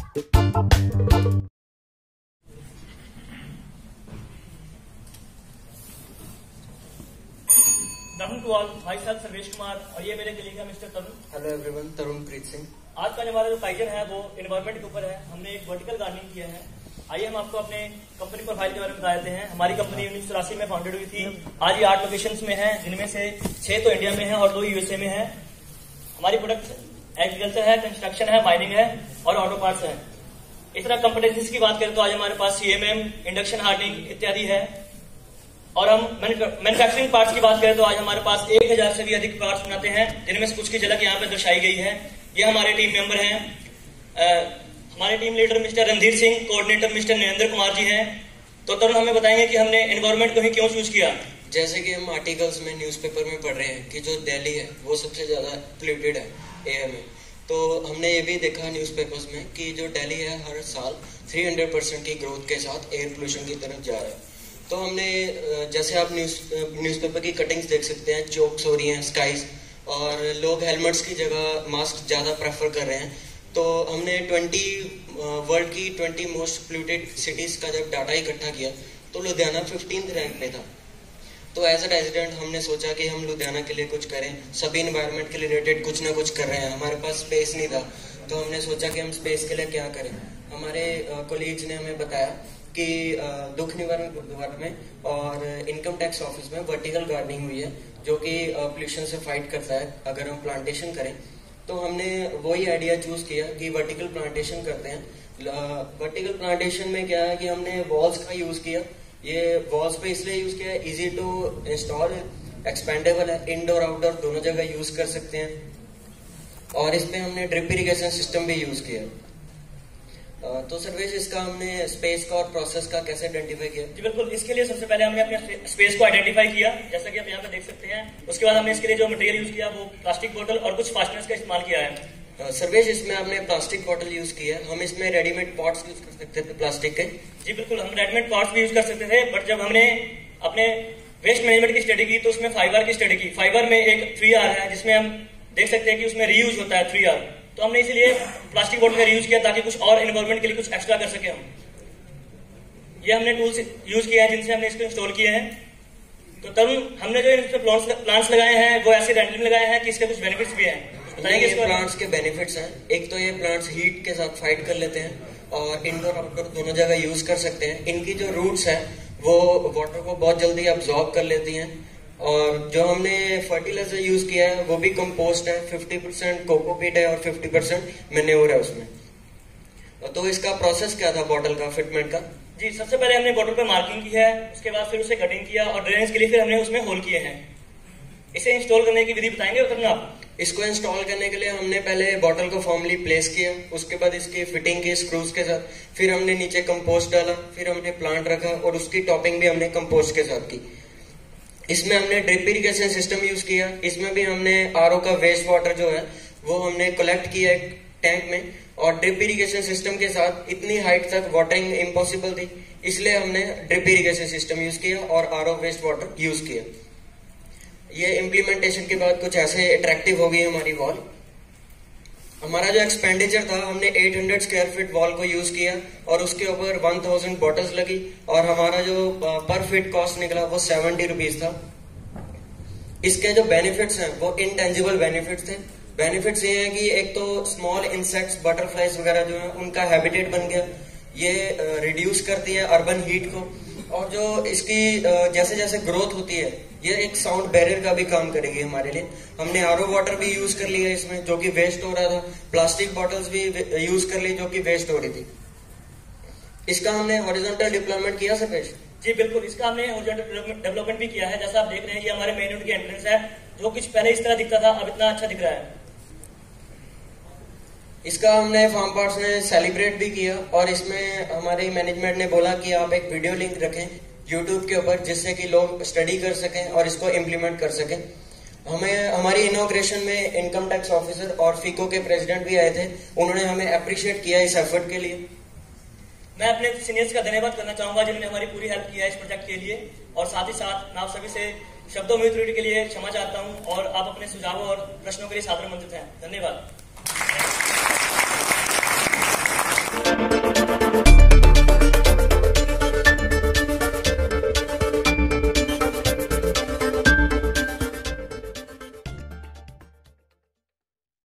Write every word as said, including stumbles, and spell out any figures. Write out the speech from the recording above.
To all, भाई साहब सर्वेश कुमार और ये मेरे कलीग है mister Tarun. Hello everyone, Tarun Preet Singh. आज का हमारा जो टाइटल है वो एनवायरमेंट के ऊपर है। हमने एक वर्टिकल गार्डनिंग किया है। आइए हम आपको अपने कंपनी प्रोफाइल के बारे में बता देते हैं। हमारी कंपनी उन्नीस सौ चौरासी में फाउंडेड हुई थी। आज ये आठ लोकेशंस में है, जिनमें से छह तो इंडिया में है और दो यूएसए में है। हमारी प्रोडक्ट एग्रीकल्चर है, कंस्ट्रक्शन है, माइनिंग है और ऑटो पार्ट्स है। इस तरह कंपटेंसीज की बात करें तो आज हमारे पास सीएमएम, इंडक्शन हार्डनिंग इत्यादि है। और हम मैन्युफैक्चरिंग पार्ट्स की बात करें तो आज हमारे पास एक हजार से भी अधिक पार्ट्स बनाते हैं, जिनमें से कुछ की झलक यहाँ पे दर्शाई गई है। ये हमारे टीम मेंबर हैं। हमारे team leader mister Randhir Singh, coordinator mister Narendra Kumar ji हैं। तो तरुण हमें बताएंगे कि हमने एनवायरमेंट को ही क्यों चूज किया। जैसे कि हम आर्टिकल्स में, न्यूज़पेपर में पढ़ रहे हैं कि जो दिल्ली है वो सबसे ज्यादा पोल्यूटेड है एयर में। तो हमने ये भी देखा न्यूज़पेपर्स में कि जो दिल्ली है हर साल तीन सौ परसेंट की ग्रोथ के साथ एयर पोल्यूशन की तरफ जा रहा है। तो हमने, जैसे आप न्यूज न्यूज़पेपर की कटिंग्स देख सकते हैं, चोक्स हो रही हैं, स्काइज, और लोग हेलमेट्स की जगह मास्क ज़्यादा प्रेफर कर रहे हैं। तो हमने बीस वर्ल्ड की बीस मोस्ट पोल्यूटेड सिटीज़ का जब डाटा इकट्ठा किया तो लुधियाना फिफ्टींथ रैंक पे था। तो एज अ रेजिडेंट हमने सोचा कि हम लुधियाना के लिए कुछ करें। सभी इन्वायरमेंट के रिलेटेड कुछ ना कुछ कर रहे हैं। हमारे पास स्पेस नहीं था, तो हमने सोचा कि हम स्पेस के लिए क्या करें। हमारे कोलीग्स ने हमें बताया कि दुख निवारण गुरुद्वारा में और इनकम टैक्स ऑफिस में वर्टिकल गार्डनिंग हुई है, जो कि पोल्यूशन से फाइट करता है अगर हम प्लांटेशन करें। तो हमने वही आइडिया चूज किया कि वर्टिकल प्लांटेशन करते हैं। वर्टिकल प्लांटेशन में क्या है कि हमने वॉल्स का यूज किया। ये वॉल्स पे इसलिए यूज किया, इजी टू इंस्टॉल, एक्सपेंडेबल है, इंडोर आउटडोर दोनों जगह यूज कर सकते हैं। और इसमें हमने ड्रिप इरिगेशन सिस्टम भी यूज किया। तो सर्वेश, इसका हमने स्पेस का और प्रोसेस का कैसे आइडेंटिफाई किया? जी बिल्कुल, इसके लिए सबसे पहले हमने अपने स्पेस को आइडेंटिफाई किया, जैसा कि आप यहाँ पे देख सकते हैं। उसके बाद हमने इसके लिए जो मटेरियल यूज किया वो प्लास्टिक बोतल और कुछ फास्टनर्स का इस्तेमाल किया है। सर्वेश, इसमें आपने प्लास्टिक बॉटल यूज किया है। हम इसमें रेडीमेड पॉट्स यूज कर सकते थे प्लास्टिक के। जी बिल्कुल, हम रेडीमेड पॉट्स भी यूज कर सकते थे, बट जब हमने अपने वेस्ट मैनेजमेंट की स्टडी की तो उसमें फाइबर की स्टडी की। फाइबर में एक थ्री आर है, जिसमें हम देख सकते हैं कि उसमें रीयूज होता है थ्री आर। तो हमने इसीलिए प्लास्टिक बोतल का यूज किया ताकि कुछ और एनवायरमेंट के लिए कुछ एक्स्ट्रा कर सके हम। ये हमने टूल्स यूज किया है जिनसे हमने इसको इंस्टॉल किए हैं। तो तब हमने जो इन प्लांट्स लगाए हैं वो ऐसे रैंडम लगाए हैं कि इसके कुछ बेनिफिट्स भी हैं। बताएंगे इसके प्लांट्स के बेनिफिट्स हैं। एक तो ये प्लांट्स हीट के साथ फाइट कर लेते हैं और इंडोर आउटडोर दोनों जगह यूज कर सकते हैं। इनकी जो रूट्स है वो वाटर को बहुत जल्दी अब्सॉर्ब कर लेती हैं। और जो हमने फर्टिलाइजर यूज किया है वो भी कंपोस्ट है, पचास परसेंट कोकोपीट है और पचास परसेंट मैन्योर है उसमें। तो इसका प्रोसेस क्या था बॉटल का, फिटमेंट का? जी, सबसे पहले हमने बॉटल पर मार्किंग की है, उसके बाद फिर उसे कटिंग किया और ड्रेनेज के लिए फिर हमने उसमें होल किए हैं। इसे इंस्टॉल करने की विधि बताएंगे उतरना आप? इसको इंस्टॉल करने के लिए हमने पहले बॉटल को फॉर्मली प्लेस किया, उसके बाद इसकी फिटिंग की स्क्रूज के साथ, फिर हमने नीचे कंपोस्ट डाला, फिर हमने प्लांट रखा और उसकी टॉपिंग भी हमने कंपोस्ट के साथ की। इसमें हमने ड्रिप इरिगेशन सिस्टम यूज किया। इसमें भी हमने आरओ का वेस्ट वाटर जो है वो हमने कलेक्ट किया एक टैंक में, और ड्रिप इरिगेशन सिस्टम के साथ इतनी हाइट तक वाटरिंग इम्पॉसिबल थी, इसलिए हमने ड्रिप इरिगेशन सिस्टम यूज किया और आरओ वेस्ट वाटर यूज किया। ये इम्प्लीमेंटेशन के बाद कुछ ऐसे अट्रैक्टिव हो गई हमारी वॉल। हमारा जो एक्सपेंडिचर था, हमने आठ सौ स्क्वायर फीट वॉल को यूज किया और उसके ऊपर एक हज़ार बॉटल्स लगी और हमारा जो पर फीट कॉस्ट निकला वो सेवेंटी रुपीज था। इसके जो बेनिफिट्स हैं वो इनटेंजिबल बेनिफिट्स थे। बेनिफिट्स ये हैं कि एक तो स्मॉल इंसेक्ट्स, बटरफ्लाइज वगैरह जो है उनका हैबिटेट बन गया। ये रिड्यूस करती है अर्बन हीट को, और जो इसकी जैसे जैसे ग्रोथ होती है ये एक साउंड बैरियर का भी काम करेगी हमारे लिए। हमने आरओ वाटर भी यूज कर लिया इसमें, जो कि वेस्ट हो रहा था। प्लास्टिक बॉटल्स भी यूज कर ली जो कि वेस्ट हो रही थी। इसका हमने हॉरिजॉन्टल डेवलपमेंट किया सर्वेश? जी बिल्कुल, इसका हमने हॉरिजॉन्टल डेवलपमेंट भी किया है। जैसा आप देख रहे हैं ये हमारे मेन रोड की एंट्रेंस है, जो कुछ पहले इस तरह दिखता था अब इतना अच्छा दिख रहा है। इसका हमने फार्म पार्ट्स ने सेलिब्रेट भी किया और इसमें हमारे मैनेजमेंट ने बोला कि आप एक वीडियो लिंक रखें यूट्यूब के ऊपर, जिससे कि लोग स्टडी कर सकें और इसको इम्प्लीमेंट कर सकें। हमें हमारी इनॉग्रेशन में इनकम टैक्स ऑफिसर और फीको के प्रेसिडेंट भी आए थे। उन्होंने हमें अप्रिशिएट किया इस एफर्ट के लिए। मैं अपने सीनियर्स का धन्यवाद करना चाहूंगा जिन्होंने हमारी पूरी हेल्प किया इस प्रोजेक्ट के लिए, और साथ ही साथ मैं आप सभी से शब्दों में त्रुटि के लिए क्षमा चाहता हूं और आप अपने सुझावों और प्रश्नों के लिए सादर आमंत्रित हैं। धन्यवाद।